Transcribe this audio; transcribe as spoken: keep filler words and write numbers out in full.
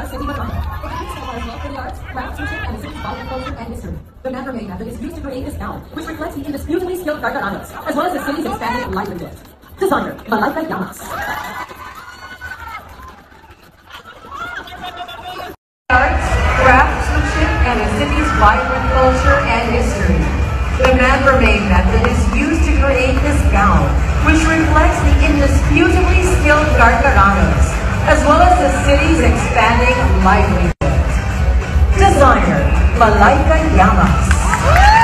city Manila. It depicts Carcar's love for the arts, craftsmanship, and the city's vibrant culture and history. The man-made method is used to create this gown, which reflects the indisputably skilled Carcaranos, as well as the city's expanding livelihood. Designer, Malaika Llamas. Arts, craftsmanship, and the city's vibrant culture and history. The man-made method is used to create this gown, which reflects the indisputably skilled Carcaranos, as well as the city's expanding livelihood. Designer, Malaika Llamas.